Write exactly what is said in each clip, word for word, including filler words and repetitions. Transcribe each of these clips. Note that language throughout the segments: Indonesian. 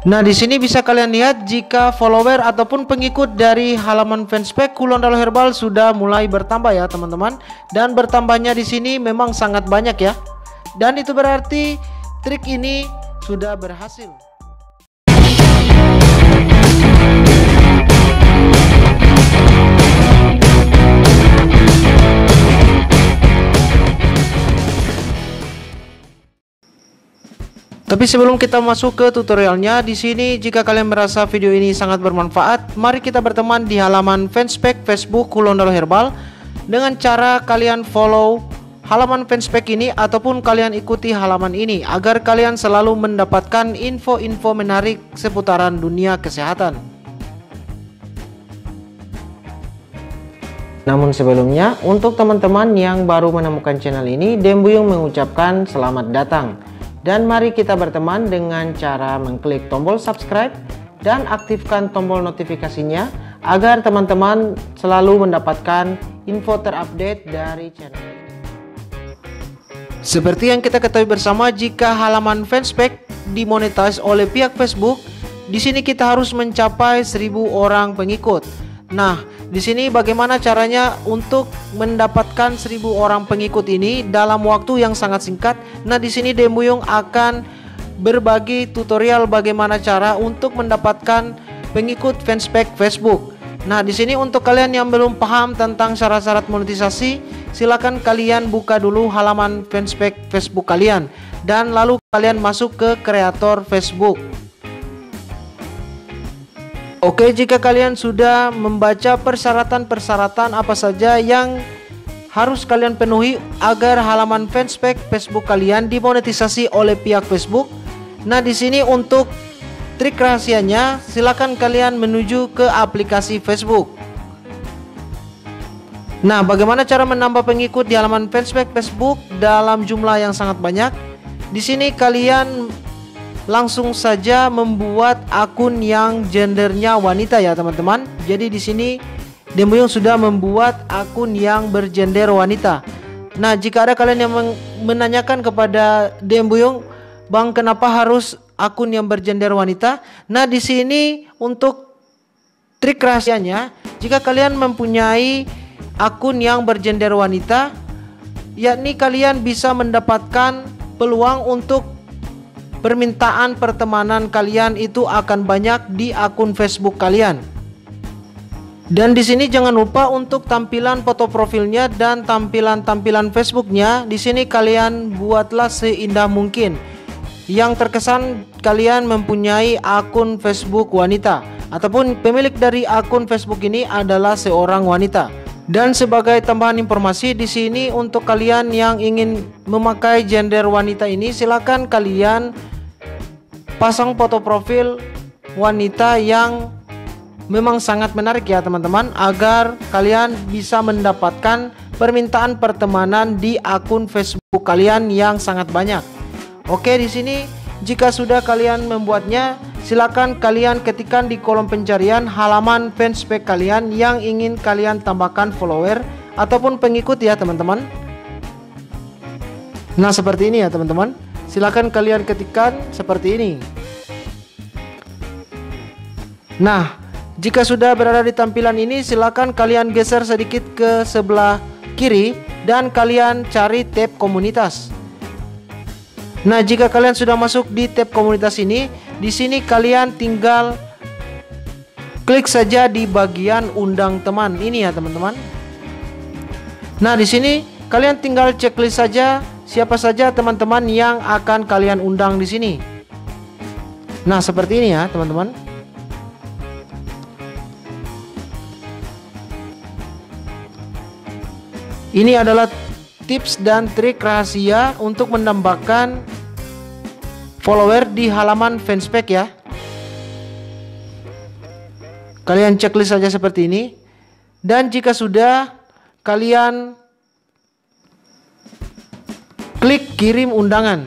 Nah, di sini bisa kalian lihat jika follower ataupun pengikut dari halaman fanspage Kulondalo Herbal sudah mulai bertambah ya teman-teman. Dan bertambahnya di sini memang sangat banyak ya. Dan itu berarti trik ini sudah berhasil. Tapi sebelum kita masuk ke tutorialnya, di sini jika kalian merasa video ini sangat bermanfaat, mari kita berteman di halaman fanspage Facebook Kulondalo Herbal dengan cara kalian follow halaman fanspage ini ataupun kalian ikuti halaman ini agar kalian selalu mendapatkan info-info menarik seputaran dunia kesehatan. Namun sebelumnya, untuk teman-teman yang baru menemukan channel ini, Dembuyung mengucapkan selamat datang. Dan mari kita berteman dengan cara mengklik tombol subscribe dan aktifkan tombol notifikasinya agar teman-teman selalu mendapatkan info terupdate dari channel ini. Seperti yang kita ketahui bersama, jika halaman fanspage dimonetize oleh pihak Facebook, di sini kita harus mencapai seribu orang pengikut. Nah, di sini bagaimana caranya untuk mendapatkan seribu orang pengikut ini dalam waktu yang sangat singkat? Nah, di sini Dembuyung akan berbagi tutorial bagaimana cara untuk mendapatkan pengikut fanspage Facebook. Nah, di sini untuk kalian yang belum paham tentang syarat-syarat monetisasi, silakan kalian buka dulu halaman fanspage Facebook kalian dan lalu kalian masuk ke kreator Facebook. Oke, jika kalian sudah membaca persyaratan-persyaratan apa saja yang harus kalian penuhi agar halaman fanspage Facebook kalian dimonetisasi oleh pihak Facebook. Nah, di sini untuk trik rahasianya, silakan kalian menuju ke aplikasi Facebook. Nah, bagaimana cara menambah pengikut di halaman fanspage Facebook dalam jumlah yang sangat banyak? Di sini kalian langsung saja membuat akun yang gendernya wanita ya teman-teman. Jadi di sini Dembuyung sudah membuat akun yang bergender wanita. Nah, jika ada kalian yang menanyakan kepada Dembuyung, "Bang, kenapa harus akun yang bergender wanita?" Nah, di sini untuk trik rahasianya, jika kalian mempunyai akun yang bergender wanita, yakni kalian bisa mendapatkan peluang untuk permintaan pertemanan kalian itu akan banyak di akun Facebook kalian. Dan di sini jangan lupa untuk tampilan foto profilnya dan tampilan-tampilan Facebooknya. Di sini kalian buatlah seindah mungkin. Yang terkesan kalian mempunyai akun Facebook wanita ataupun pemilik dari akun Facebook ini adalah seorang wanita. Dan sebagai tambahan informasi di sini untuk kalian yang ingin memakai gender wanita ini, silakan kalian pasang foto profil wanita yang memang sangat menarik ya teman-teman, agar kalian bisa mendapatkan permintaan pertemanan di akun Facebook kalian yang sangat banyak. Oke, di sini jika sudah kalian membuatnya, silakan kalian ketikkan di kolom pencarian halaman fanspage kalian yang ingin kalian tambahkan follower ataupun pengikut ya teman-teman. Nah, seperti ini ya teman-teman. Silakan kalian ketikkan seperti ini. Nah, jika sudah berada di tampilan ini, silakan kalian geser sedikit ke sebelah kiri dan kalian cari tab komunitas. Nah, jika kalian sudah masuk di tab komunitas ini, di sini kalian tinggal klik saja di bagian undang teman ini ya teman-teman. Nah, di sini kalian tinggal checklist saja siapa saja teman-teman yang akan kalian undang di sini. Nah, seperti ini ya teman-teman. Ini adalah tips dan trik rahasia untuk menambahkan follower di halaman fanspage ya. Kalian checklist saja seperti ini. Dan jika sudah, kalian klik kirim undangan.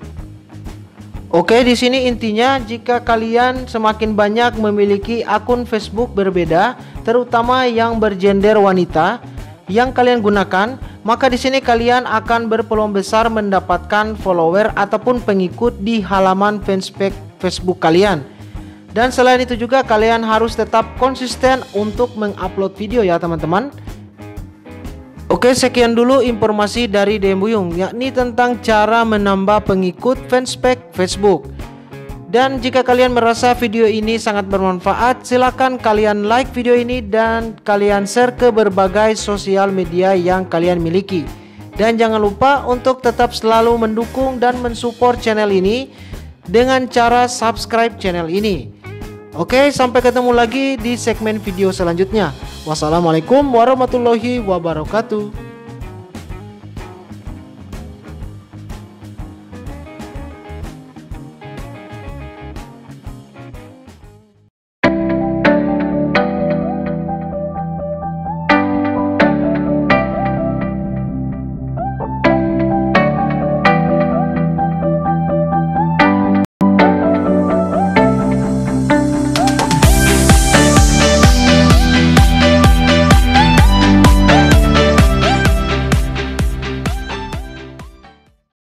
Oke, di sini intinya jika kalian semakin banyak memiliki akun Facebook berbeda, terutama yang bergender wanita yang kalian gunakan, maka di sini kalian akan berpeluang besar mendapatkan follower ataupun pengikut di halaman fanspage Facebook kalian. Dan selain itu juga kalian harus tetap konsisten untuk mengupload video ya teman-teman. Oke, sekian dulu informasi dari D M Buyung, yakni tentang cara menambah pengikut fanspage Facebook. Dan jika kalian merasa video ini sangat bermanfaat, silakan kalian like video ini dan kalian share ke berbagai sosial media yang kalian miliki. Dan jangan lupa untuk tetap selalu mendukung dan mensupport channel ini dengan cara subscribe channel ini. Oke, sampai ketemu lagi di segmen video selanjutnya. Wassalamualaikum warahmatullahi wabarakatuh.